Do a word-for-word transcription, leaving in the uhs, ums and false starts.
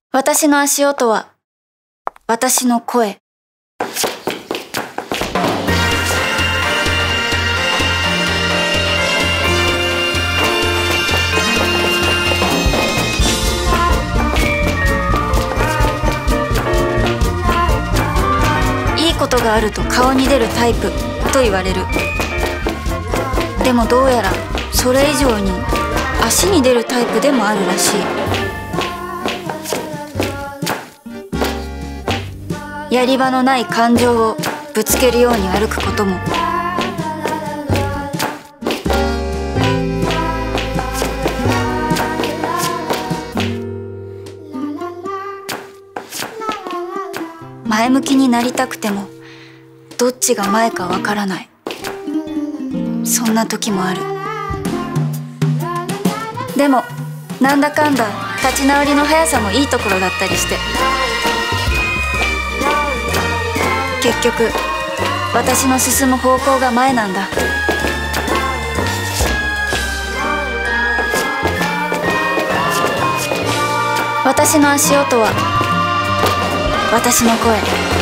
私の足音は、私の声。いいことがあると顔に出るタイプと言われる。でもどうやらそれ以上に足に出るタイプでもあるらしい。やり場のない感情をぶつけるように歩くことも。前向きになりたくてもどっちが前かわからない。そんな時もある。でもなんだかんだ立ち直りの速さもいいところだったりして、結局私の進む方向が前なんだ。私の足音は私の声。